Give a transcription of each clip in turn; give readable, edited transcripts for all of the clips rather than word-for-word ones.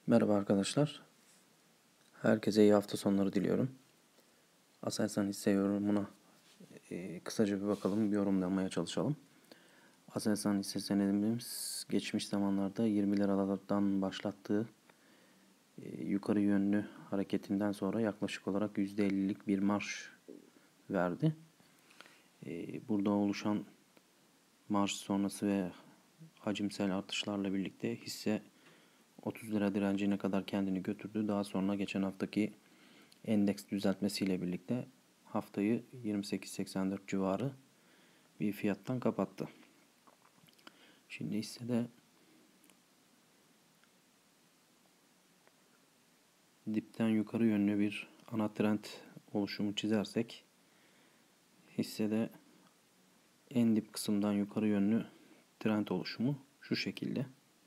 Merhaba arkadaşlar. Herkese iyi hafta sonları diliyorum. Aselsan hisse yorumuna kısaca bir bakalım, yorumlamaya çalışalım. Aselsan hisse senedimiz geçmiş zamanlarda 20 liralardan başlattığı yukarı yönlü hareketinden sonra yaklaşık olarak %50'lik bir marş verdi. Burada oluşan marş sonrası ve hacimsel artışlarla birlikte hisse 30 lira direncine kadar kendini götürdü. Daha sonra geçen haftaki endeks düzeltmesiyle birlikte haftayı 28.84 civarı bir fiyattan kapattı. Şimdi hissede dipten yukarı yönlü bir ana trend oluşumu çizersek hissede en dip kısımdan yukarı yönlü trend oluşumu şu şekilde.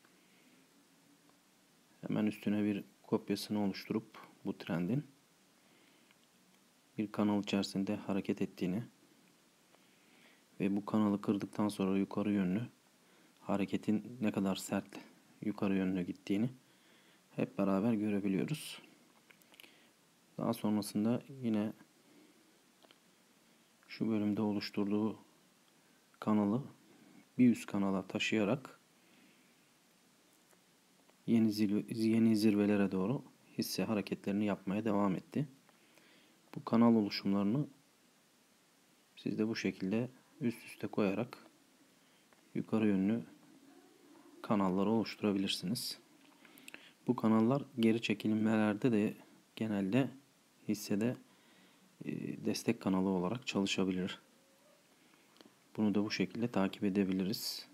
Hemen üstüne bir kopyasını oluşturup bu trendin bir kanal içerisinde hareket ettiğini ve bu kanalı kırdıktan sonra yukarı yönlü hareketin ne kadar sert yukarı yönlü gittiğini hep beraber görebiliyoruz. Daha sonrasında yine şu bölümde oluşturduğu kanalı bir üst kanala taşıyarak yeni zirvelere doğru hisse hareketlerini yapmaya devam etti. Bu kanal oluşumlarını siz de bu şekilde üst üste koyarak yukarı yönlü kanalları oluşturabilirsiniz. Bu kanallar geri çekilmelerde de genelde hissede destek kanalı olarak çalışabilir. Bunu da bu şekilde takip edebiliriz.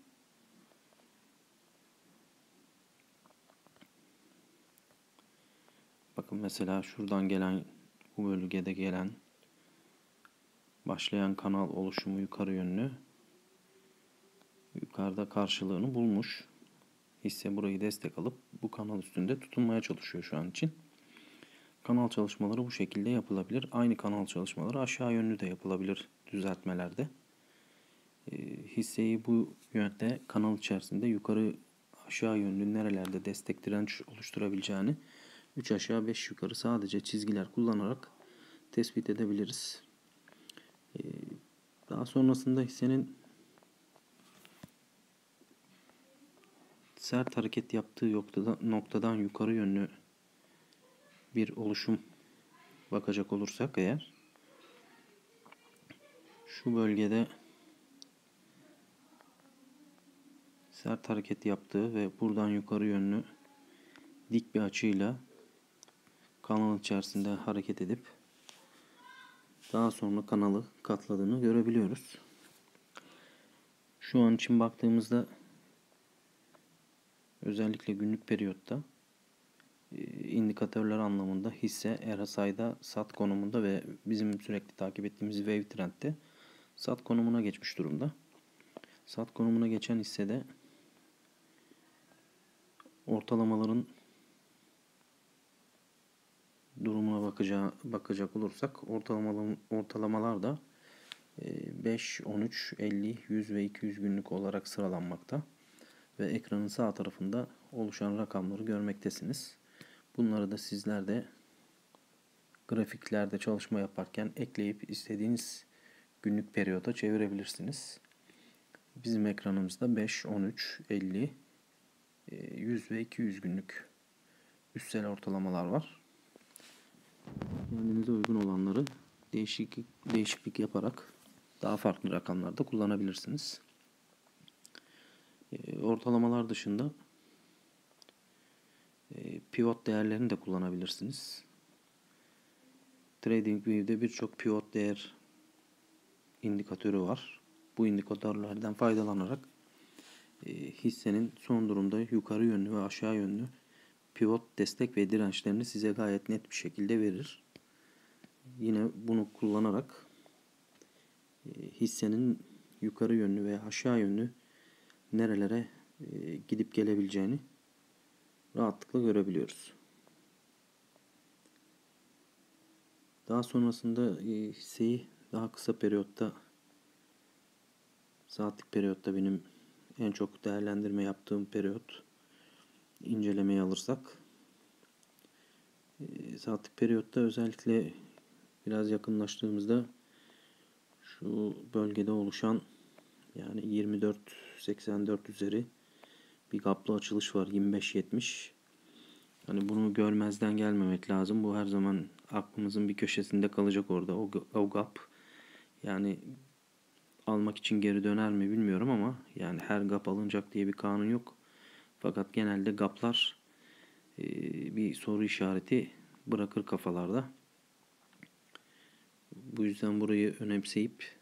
Bakın mesela şuradan gelen, bu bölgede gelen başlayan kanal oluşumu yukarı yönlü. Yukarıda karşılığını bulmuş. Hisse burayı destek alıp bu kanal üstünde tutunmaya çalışıyor şu an için. Kanal çalışmaları bu şekilde yapılabilir. Aynı kanal çalışmaları aşağı yönlü de yapılabilir düzeltmelerde. Hisseyi bu yönde kanal içerisinde yukarı aşağı yönlü nerelerde destek direnç oluşturabileceğini 3 aşağı 5 yukarı sadece çizgiler kullanarak tespit edebiliriz. Daha sonrasında hissenin sert hareket yaptığı noktadan yukarı yönlü bir oluşum bakacak olursak eğer şu bölgede sert hareket yaptığı ve buradan yukarı yönlü dik bir açıyla kanal içerisinde hareket edip daha sonra kanalı katladığını görebiliyoruz. Şu an için baktığımızda özellikle günlük periyotta indikatörler anlamında hisse RSI'da sat konumunda ve bizim sürekli takip ettiğimiz wave trend'de sat konumuna geçmiş durumda. Sat konumuna geçen hissede ortalamaların durumuna bakacak olursak ortalamalar da 5, 13, 50, 100 ve 200 günlük olarak sıralanmakta ve ekranın sağ tarafında oluşan rakamları görmektesiniz. Bunları da sizler de grafiklerde çalışma yaparken ekleyip istediğiniz günlük periyoda çevirebilirsiniz. Bizim ekranımızda 5, 13, 50, 100 ve 200 günlük üstsel ortalamalar var. Kendinize uygun olanları değişiklik yaparak daha farklı rakamlarda kullanabilirsiniz. Ortalamalar dışında pivot değerlerini de kullanabilirsiniz. TradingView'de birçok pivot değer indikatörü var. Bu indikatörlerden faydalanarak hissenin son durumda yukarı yönlü ve aşağı yönlü pivot destek ve dirençlerini size gayet net bir şekilde verir. Yine bunu kullanarak hissenin yukarı yönlü ve aşağı yönlü nerelere gidip gelebileceğini rahatlıkla görebiliyoruz. Daha sonrasında hisseyi daha kısa periyotta, saatlik periyotta benim en çok değerlendirme yaptığım periyot incelemeye alırsak, saatlik periyotta özellikle biraz yakınlaştığımızda şu bölgede oluşan, yani 24-84 üzeri bir gaplı açılış var, 25-70. Hani bunu görmezden gelmemek lazım. Bu her zaman aklımızın bir köşesinde kalacak orada. O gap, yani almak için geri döner mi bilmiyorum ama yani her gap alınacak diye bir kanun yok. Fakat genelde gaplar bir soru işareti bırakır kafalarda. Bu yüzden burayı önemseyip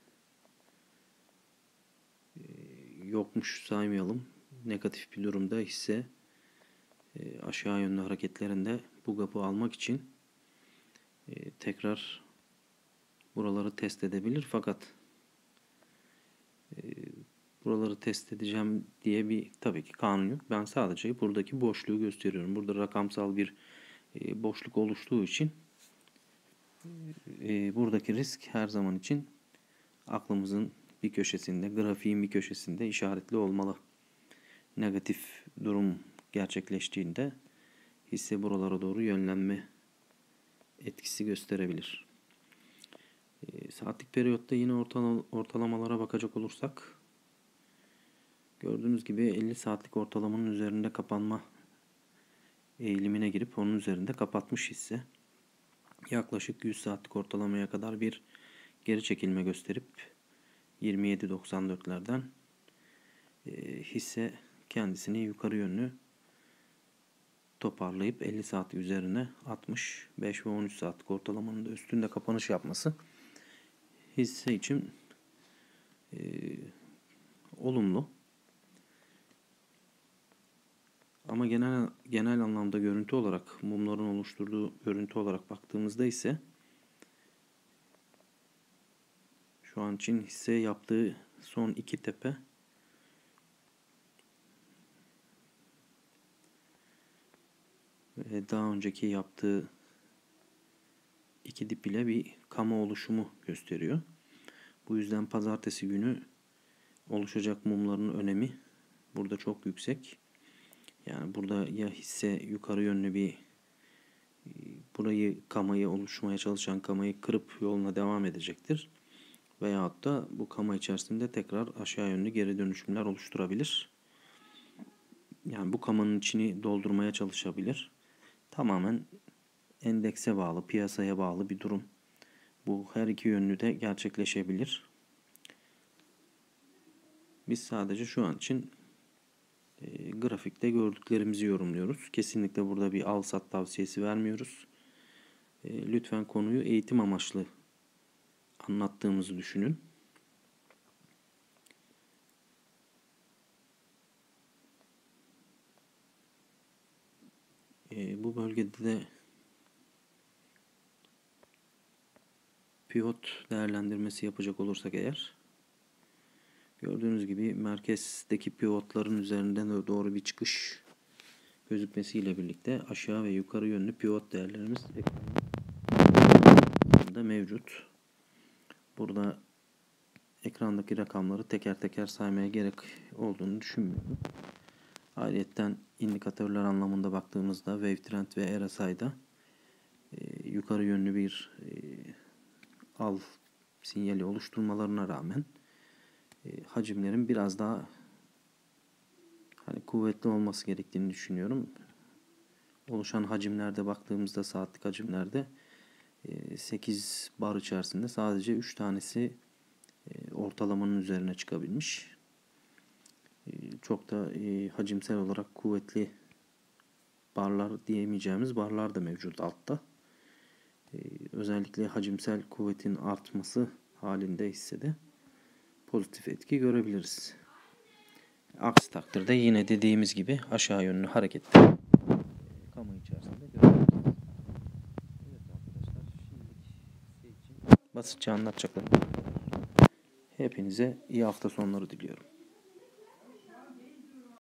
yokmuş saymayalım. Negatif bir durumda hisse aşağı yönlü hareketlerinde bu gapı almak için tekrar buraları test edebilir. Fakat buraları test edeceğim diye bir tabii ki kanun yok. Ben sadece buradaki boşluğu gösteriyorum. Burada rakamsal bir boşluk oluştuğu için buradaki risk her zaman için aklımızın bir köşesinde, grafiğin bir köşesinde işaretli olmalı. Negatif durum gerçekleştiğinde hisse buralara doğru yönlenme etkisi gösterebilir. Saatlik periyotta yine ortalamalara bakacak olursak, gördüğünüz gibi 50 saatlik ortalamanın üzerinde kapanma eğilimine girip onun üzerinde kapatmış hisse. Yaklaşık 100 saatlik ortalamaya kadar bir geri çekilme gösterip 27.94'lerden hisse kendisini yukarı yönlü toparlayıp 50 saat üzerine 65 ve 13 saatlik ortalamanın da üstünde kapanış yapması hisse için olumlu. Ama genel anlamda görüntü olarak, mumların oluşturduğu görüntü olarak baktığımızda ise şu an için hisse yaptığı son iki tepe ve daha önceki yaptığı iki dip ile bir kama oluşumu gösteriyor. Bu yüzden pazartesi günü oluşacak mumların önemi burada çok yüksek. Yani burada ya hisse yukarı yönlü bir kamayı oluşmaya çalışan kamayı kırıp yoluna devam edecektir. Veyahut da bu kama içerisinde tekrar aşağı yönlü geri dönüşümler oluşturabilir. Yani bu kamanın içini doldurmaya çalışabilir. Tamamen endekse bağlı, piyasaya bağlı bir durum. Bu her iki yönlü de gerçekleşebilir. Biz sadece şu an için grafikte gördüklerimizi yorumluyoruz. Kesinlikle burada bir al-sat tavsiyesi vermiyoruz. Lütfen konuyu eğitim amaçlı anlattığımızı düşünün. Bu bölgede de pivot değerlendirmesi yapacak olursak eğer, gördüğünüz gibi merkezdeki pivotların üzerinden doğru bir çıkış gözükmesiyle birlikte aşağı ve yukarı yönlü pivot değerlerimiz ekranda mevcut. Burada ekrandaki rakamları teker teker saymaya gerek olduğunu düşünmüyorum. Ayrıca indikatörler anlamında baktığımızda Wave Trend ve RSI'da yukarı yönlü bir al sinyali oluşturmalarına rağmen hacimlerin biraz daha kuvvetli olması gerektiğini düşünüyorum. Oluşan hacimlerde baktığımızda saatlik hacimlerde 8 bar içerisinde sadece 3 tanesi ortalamanın üzerine çıkabilmiş. Çok da hacimsel olarak kuvvetli barlar diyemeyeceğimiz barlar da mevcut altta. Özellikle hacimsel kuvvetin artması halinde hissede pozitif etki görebiliriz. Aksi takdirde yine dediğimiz gibi aşağı yönlü hareketler kamu içerisinde görebiliriz. Evet arkadaşlar, şimdilik size için basitçe anlatacaklarım. Hepinize iyi hafta sonları diliyorum.